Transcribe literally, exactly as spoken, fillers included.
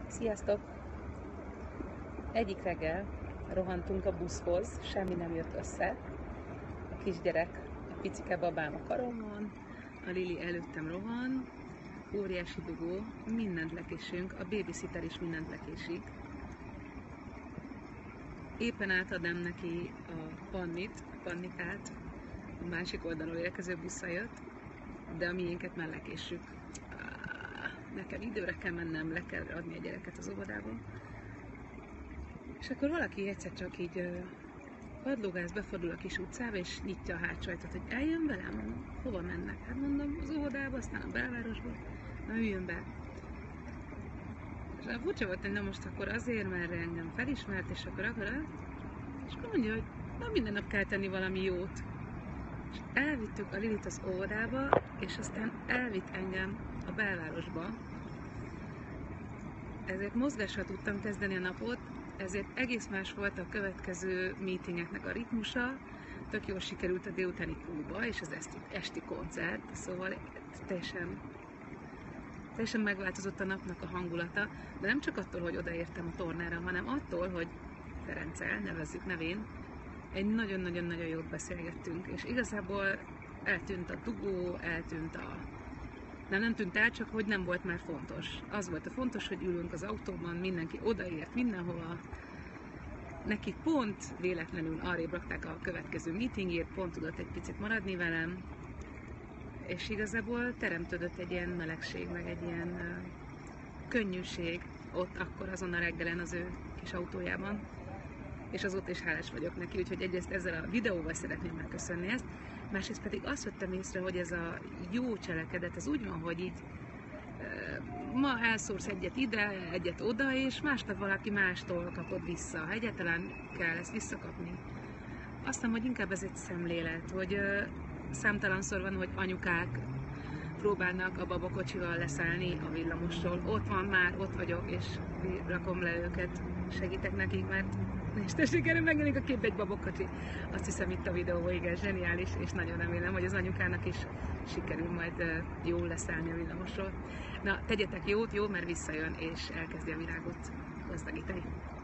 Sziasztok! Egyik reggel rohantunk a buszhoz, semmi nem jött össze. A kisgyerek, a picike babám a karomon, a Lili előttem rohan, óriási dugó, mindent lekésünk, a babysitter is mindent lekésik. Éppen átadnám neki a pannit, a pannikát, a másik oldalról érkező busszal jött, de a miénket már lekéssük. Nekem időre kell mennem, le kell adni a gyereket az óvodába. És akkor valaki egyszer csak így padlógáz, befordul a kis utcába, és nyitja a hátsó ajtót, hogy eljön velem, mondom, hova mennek? Hát mondom, az óvodába, aztán a belvárosba, na üljön be. És a furcsa volt, hogy na most akkor azért, mert engem felismert, és akkor akar, és akkor mondja, hogy na minden nap kell tenni valami jót. És elvittük a Lilit az óvodába, és aztán elvitt engem a belvárosba. Ezért mozgással tudtam kezdeni a napot, ezért egész más volt a következő meetingeknek a ritmusa. Tök jól sikerült a délutáni próba és az esti, esti koncert, szóval teljesen, teljesen megváltozott a napnak a hangulata, de nem csak attól, hogy odaértem a tornára, hanem attól, hogy Ferenccel, nevezzük nevén, egy nagyon-nagyon-nagyon jót beszélgettünk, és igazából eltűnt a dugó, eltűnt a... Nem, nem tűnt el, csak hogy nem volt már fontos. Az volt a fontos, hogy ülünk az autóban, mindenki odaért mindenhova. Neki pont véletlenül arrébb rakták a következő meetingért, pont tudott egy picit maradni velem, és igazából teremtődött egy ilyen melegség, meg egy ilyen uh, könnyűség ott akkor azon a reggelen az ő kis autójában. És azóta is hálás vagyok neki, úgyhogy egyrészt ezzel a videóval szeretném megköszönni ezt, másrészt pedig azt vettem észre, hogy ez a jó cselekedet, ez úgy van, hogy így e, ma elszórsz egyet ide, egyet oda, és másnap valaki mástól kapod vissza. Ha egyáltalán kell ezt visszakapni. Azt hiszem, hogy inkább ez egy szemlélet, hogy e, számtalanszor van, hogy anyukák próbálnak a babakocsival leszállni a villamosról. Ott van már, ott vagyok, és rakom le őket, segítek nekik, mert és te sikerül megjelenik a képbe egy babakocsi. Azt hiszem, itt a videóban igen zseniális, és nagyon remélem, hogy az anyukának is sikerül majd jól leszállni a villamosról. Na, tegyetek jót, jó, mert visszajön, és elkezdi a virágot gazdagítani.